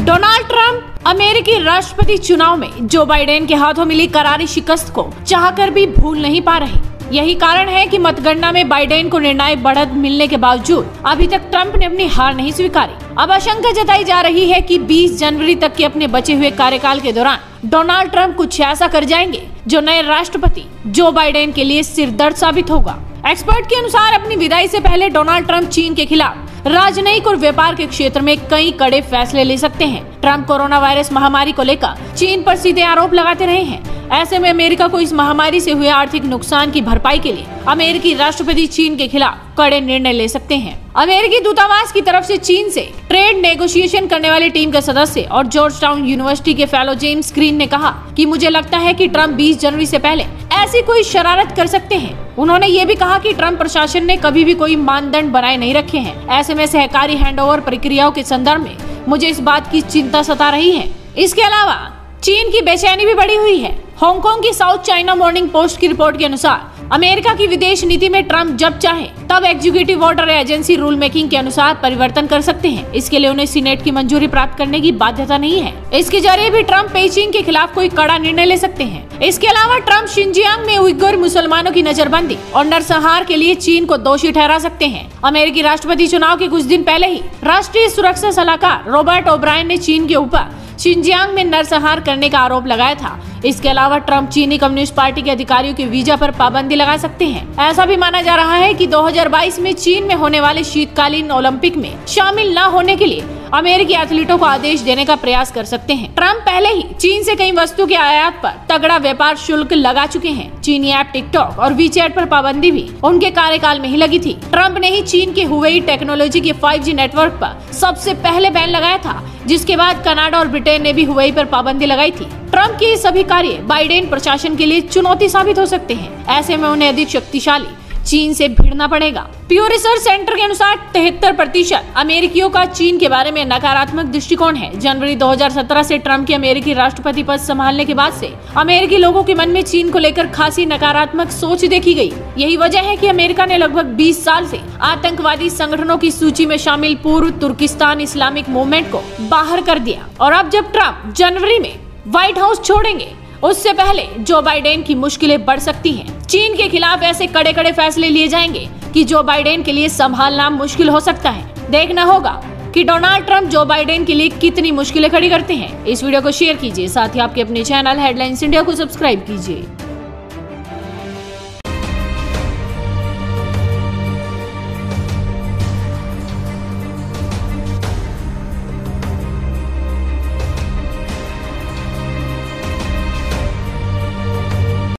Donald Trump अमेरिकी राष्ट्रपति चुनाव में जो बाइडेन के हाथों मिली करारी शिकस्त को चाहकर भी भूल नहीं पा रहे। यही कारण है कि मतगणना में बाइडेन को निर्णायक बढ़त मिलने के बावजूद अभी तक ट्रंप ने अपनी हार नहीं स्वीकारी। अब आशंका जताई जा रही है कि 20 जनवरी तक के अपने बचे हुए कार्यकाल के दौरान डोनाल्ड ट्रंप कुछ ऐसा कर जाएंगे जो नए राष्ट्रपति जो बाइडेन के लिए सिरदर्द साबित होगा। एक्सपर्ट के अनुसार अपनी विदाई से पहले डोनाल्ड ट्रंप चीन के खिलाफ राजनयिक और व्यापार के क्षेत्र में कई कड़े फैसले ले सकते हैं। ट्रंप कोरोना वायरस महामारी को लेकर चीन पर सीधे आरोप लगाते रहे हैं। ऐसे में अमेरिका को इस महामारी से हुए आर्थिक नुकसान की भरपाई के लिए अमेरिकी राष्ट्रपति चीन के खिलाफ कड़े निर्णय ले सकते हैं। अमेरिकी दूतावास की तरफ से चीन से ट्रेड नेगोशिएशन करने वाली टीम के सदस्य और जॉर्ज टाउन यूनिवर्सिटी के फेलो जेम्स ग्रीन ने कहा कि मुझे लगता है कि ट्रंप 20 जनवरी से पहले ऐसी कोई शरारत कर सकते हैं। उन्होंने ये भी कहा कि ट्रंप प्रशासन ने कभी भी कोई मानदंड बनाए नहीं रखे हैं। ऐसे में सहकारी हैंडओवर प्रक्रियाओं के संदर्भ में मुझे इस बात की चिंता सता रही है। इसके अलावा चीन की बेचैनी भी बढ़ी हुई है। हांगकांग की साउथ चाइना मॉर्निंग पोस्ट की रिपोर्ट के अनुसार अमेरिका की विदेश नीति में ट्रंप जब चाहे तब executive order agency rule making के अनुसार परिवर्तन कर सकते हैं। इसके लिए उन्हें सीनेट की मंजूरी प्राप्त करने की बाध्यता नहीं है। इसके जरिए भी ट्रंप पेइचिंग के खिलाफ कोई कड़ा निर्णय ले सकते हैं। इसके अलावा ट्रंप शिनजियांग में उइगर मुसलमानों की नजरबंदी और नरसंहार के लिए चीन को दोषी ठहरा सकते हैं। अमेरिकी राष्ट्रपति चुनाव के कुछ दिन पहले ही राष्ट्रीय सुरक्षा सलाहकार रॉबर्ट ओब्रायन ने चीन के ऊपर शिनजियांग में नरसंहार करने का आरोप लगाया था। इसके अलावा ट्रंप चीनी कम्युनिस्ट पार्टी के अधिकारियों के वीजा पर पाबंदी लगा सकते हैं। ऐसा भी माना जा रहा है कि 2022 में चीन में होने वाले शीतकालीन ओलंपिक में शामिल न होने के लिए अमेरिकी एथलीटों को आदेश देने का प्रयास कर सकते हैं। ट्रंप पहले ही चीन से कई वस्तु के आयात पर तगड़ा व्यापार शुल्क लगा चुके हैं। चीनी ऐप टिकटॉक और वीचैट पर पाबंदी भी उनके कार्यकाल में ही लगी थी। ट्रंप ने ही चीन के हुवेई टेक्नोलॉजी के 5G नेटवर्क पर सबसे पहले बैन लगाया था, जिसके बाद कनाडा और ब्रिटेन ने भी हुवेई पर पाबंदी लगाई थी। ट्रंप के सभी कार्य बाइडेन प्रशासन के लिए चुनौती साबित हो सकते हैं। ऐसे में उन्हें अधिक शक्तिशाली चीन से भिड़ना पड़ेगा। प्यू रिसर्च सेंटर के अनुसार 73% अमेरिकियों का चीन के बारे में नकारात्मक दृष्टिकोण है। जनवरी 2017 से ट्रंप के अमेरिकी राष्ट्रपति पद संभालने के बाद से अमेरिकी लोगों के मन में चीन को लेकर खासी नकारात्मक सोच देखी गई। यही वजह है कि अमेरिका ने लगभग 20 साल से आतंकवादी संगठनों की सूची में शामिल पूर्व तुर्किस्तान इस्लामिक मूवमेंट को बाहर कर दिया। और अब जब ट्रंप जनवरी में व्हाइट हाउस छोड़ेंगे, उससे पहले जो बाइडेन की मुश्किलें बढ़ सकती हैं। चीन के खिलाफ ऐसे कड़े कड़े फैसले लिए जाएंगे कि जो बाइडेन के लिए संभालना मुश्किल हो सकता है। देखना होगा कि डोनाल्ड ट्रंप जो बाइडेन के लिए कितनी मुश्किलें खड़ी करते हैं। इस वीडियो को शेयर कीजिए, साथ ही आपके अपने चैनल हेडलाइंस इंडिया को सब्सक्राइब कीजिए।